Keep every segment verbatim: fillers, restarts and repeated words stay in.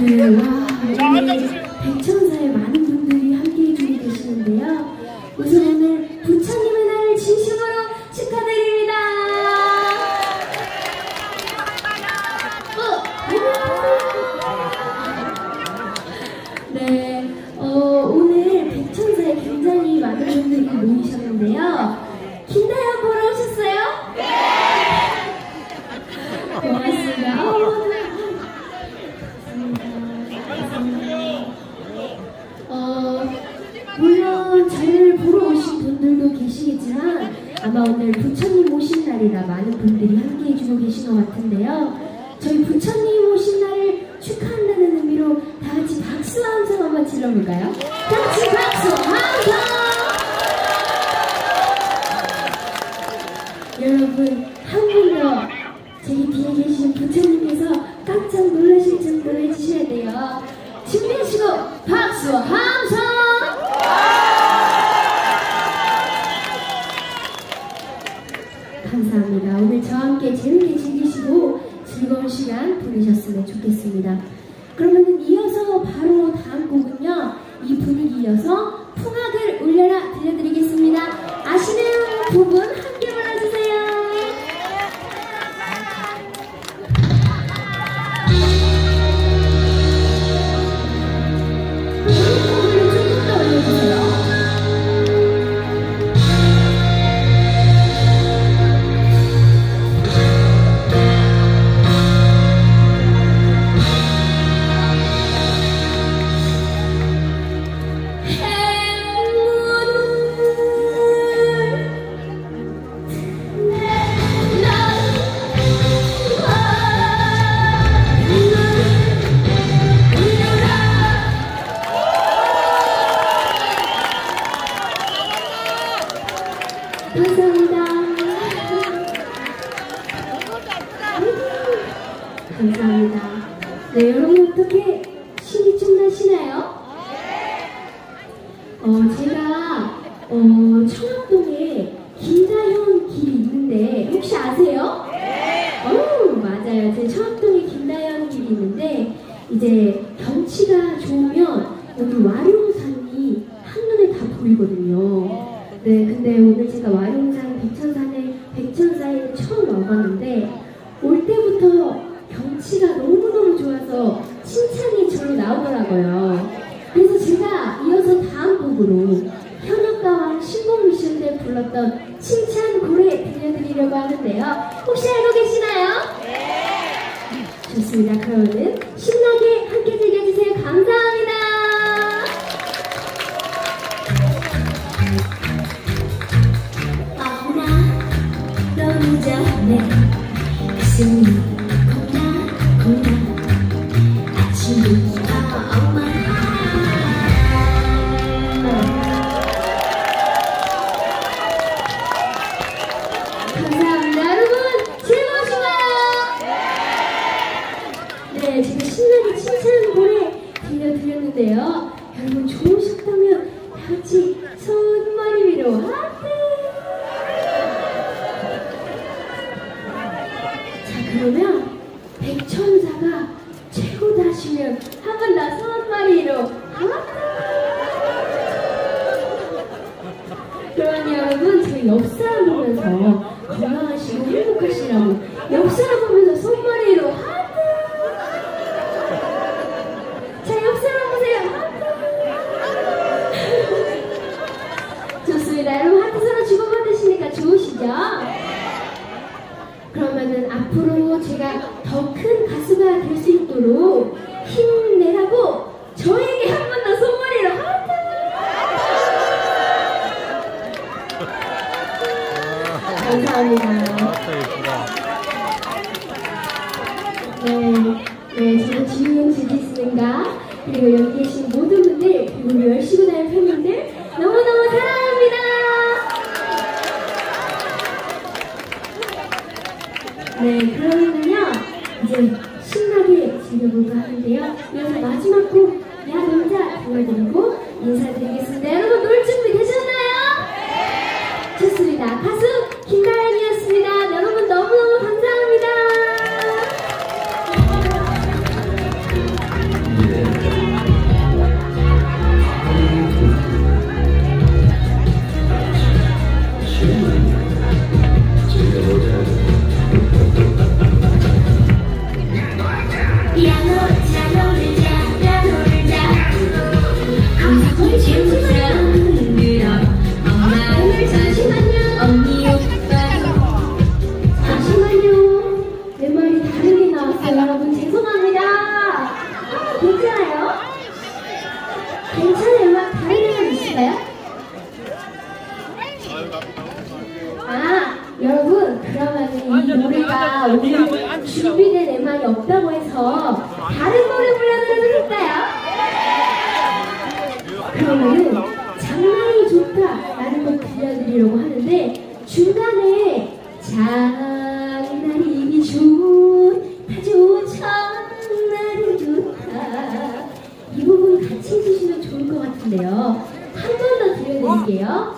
네, 와, 오늘 백천사에 많은 분들이 함께 해주고 계시는데요. 우선 오늘 부처님의 날을 진심으로 축하드립니다. 어, 안녕하세요. 네, 어, 오늘 백천사에 굉장히 많은 분들이 모이셨는데요. 김다연 보러 오셨어요? 네! 고맙습니다. 어, 어, 물론 저를 보러 오신 분들도 계시겠지만 아마 오늘 부처님 오신 날이라 많은 분들이 함께 해주고 계신 것 같은데요. 저희 부처님 오신 날을 축하한다는 의미로 다 같이 박수 함성 한번 질러볼까요? 다 같이 박수 함성! 여러분, 한 분 더 제 뒤에 계신 부처님께서 깜짝 놀라실 정도로 해주셔야 돼요. 준비하시고 박수 함성! 감사합니다. 오늘 저와 함께 재밌게 즐기시고 즐거운 시간 보내셨으면 좋겠습니다. 그러면 이어서 바로 다음 곡은요, 이 분위기 이어서 풍악을 울려라 들려드리겠습니다. 아시는 부분 함께 불러주세요. 감사합니다. 감사합니다. 네, 여러분 어떻게 신이 좀 나시나요? 어, 제가 어, 청학동에 김다현 길이 있는데 혹시 아세요? 어, 맞아요. 제 청학동에 김다현 길이 있는데 이제 경치가 좋으면 여기 와룡산이 한눈에 다 보이거든요. 네, 근데 오늘 제가 와룡산 백천산에, 백천사에 처음 와봤는데 올 때부터 경치가 너무너무 좋아서 칭찬이 절로 나오더라고요. 그래서 제가 이어서 다음 곡으로 현역가왕 신곡미션 때 불렀던 칭찬 고래 들려드리려고 하는데요. 혹시 알고 계시나요? 네! 좋습니다. 그러면은 신나게 함께 즐겨주세요. 감사합니다. 너무 전에 가슴이 콩나 콩나 아침부터 엄마 감사합니다. 여러분 즐거우신가요? 네, 제가 신나게 칭찬 노래 들려드렸는데요. 여러분 좋으셨다면 다같이 손머리 위로 하트. 그러면 백천사가 최고다 하시면 한 번 더 손머리로 그러면 여러분 저희 옆사람 보면서 건강하시고 행복하시라고 옆사람 보면서 손머리로 하트. 자, 옆사람 보세요. 하트. 좋습니다. 여러분 하트 서로 주고받으시니까 좋으시죠? 그러면은 앞으로 제가 더 큰 가수가 될 수 있도록 힘내라고 저에게 한 번 더 손머리로 하트! 감사합니다. 네, 네, 저는 지훈 지기스님과 그리고 여기 계신 모든 분들 그리고 우리 열심히 다니는 팬분들 너무너무 사랑합니다. 네, 그러면은요, 이제 신나게 즐겨볼까 하는데요. 이어서 마지막 곡, 야 놀자 들려드리고 인사드리겠습니다. 여러분 놀 준비 되셨나요? 네! 좋습니다. 가수 김다연이었습니다. 여러분 너무너무 감사합니다. 그러면 이 노래가 오늘 준비된 엠알이 없다고 해서 다른 노래 불러드려도 될까요? 그러면은 장난이 좋다라는 곡 들려드리려고 하는데 중간에 장난이 좋다 좋다 장난이 좋다 이 부분 같이 해주시면 좋을 것 같은데요. 한 번 더 들려드릴게요.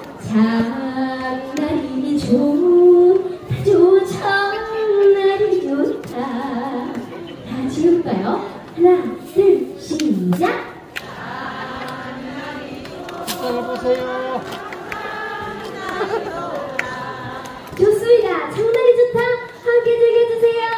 장난이 좋다 좋다 장난이 좋다 다 같이 해볼까요? 하나 둘 시작. 보세요. 좋습니다. 장난이 좋다. 함께 즐겨주세요.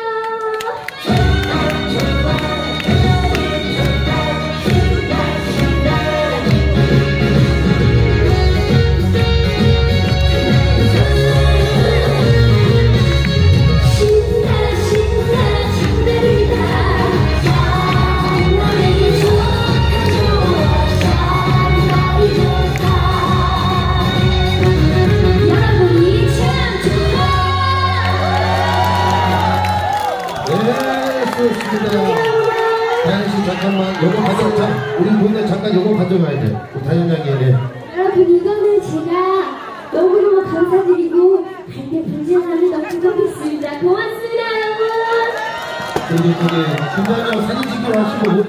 좋습니다. 다현씨 잠깐만 요거 가져. 우리 모두 잠깐 요거 가져가야 돼. 다현 양이 네. 여러분 이거는 제가 너무너무 감사드리고 갈때 분쟁하는 너무 고맙습니다. 고맙습니다 여러분. 저기 저기 김다현 양 사진 찍기로 하시고